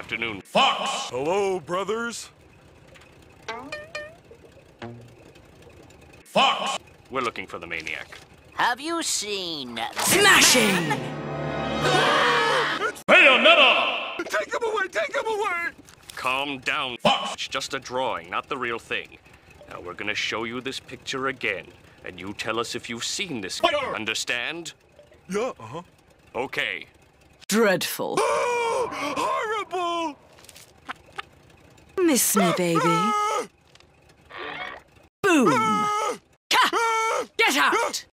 afternoon. Fox! Hello, brothers. Fox! We're looking for the maniac. Have you seen... Smashing! Bayonetta! Take him away! Take him away! Calm down. Fox! It's just a drawing, not the real thing. Now we're gonna show you this picture again, and you tell us if you've seen this. Fire! Understand? Yeah, uh-huh. Okay. Dreadful. Horrible! Miss me, baby. Boom! Ka! Get out!